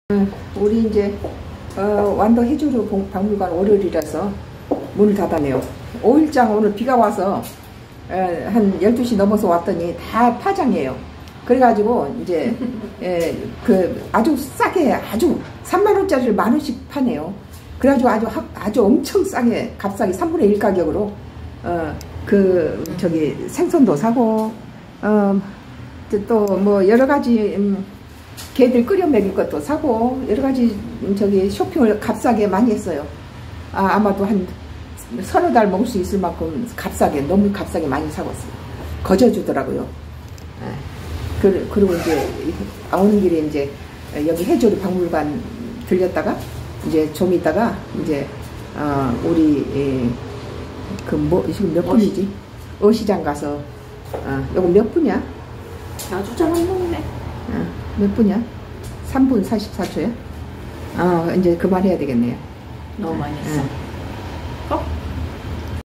우리 이제 완도 해조류 박물관 월요일이라서 문을 닫았네요. 5일장 오늘 비가 와서 한 12시 넘어서 왔더니 다 파장이에요. 그래가지고 이제 그 아주 싸게 아주 3만 원짜리를 10,000원씩 파네요. 그래가지고 아주 엄청 싸게 값싸게 3분의 1 가격으로 저기 생선도 사고 또 뭐 여러 가지 개들 끓여 먹일 것도 사고 여러 가지 저기 쇼핑을 값싸게 많이 했어요. 아마도 한 서너 달 먹을 수 있을 만큼 값싸게 너무 값싸게 많이 사왔어요. 거저주더라고요. 그리고 이제 오는 길에 이제 여기 해조류 박물관 들렸다가 이제 좀 있다가 이제 우리 지금 몇 분이지? 어시장 가서 요거 몇 분이야? 아주 잘 먹네. 몇 분이야? 3분 44초야? 이제 그만해야 되겠네요. 너무 많이 했어.